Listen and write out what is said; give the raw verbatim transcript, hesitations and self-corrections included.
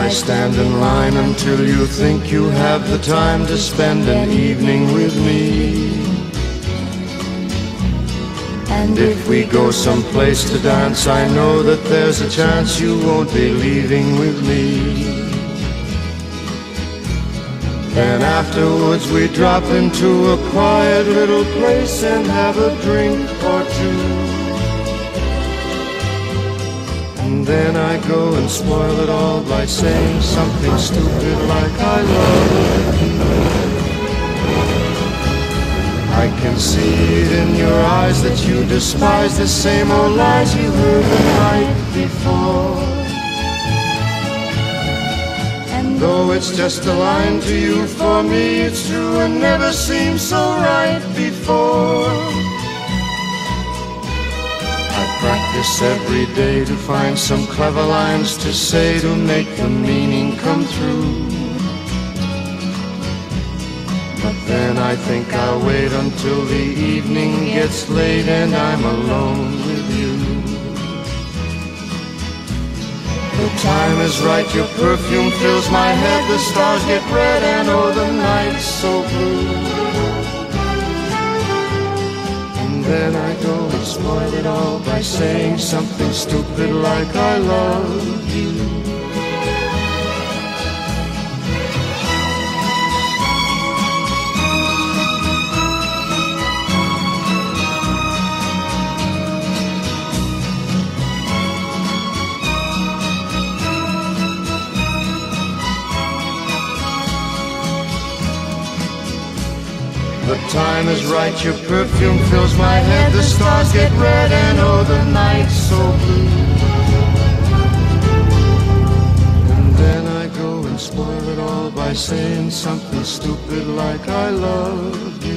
I stand in line until you think you have the time to spend an evening with me. And if we go someplace to dance, I know that there's a chance you won't be leaving with me. Then afterwards we drop into a quiet little place and have a drink or two. And then I go and spoil it all by saying something stupid like I love you. I can see it in your eyes that you despise the same old lies you heard the night before. And though it's just a line to you, for me it's true and never seemed so right before. I practice every day to find some clever lines to say to make the meaning come through. But then I think I'll wait until the evening gets late and I'm alone with you. The time is right, your perfume fills my head, the stars get red and oh the night's so blue. And then I go and spoil it all by saying something stupid like I love you. The time is right, your perfume fills my head, the stars get red and oh the night's so blue. And then I go and spoil it all by saying something stupid like I love you.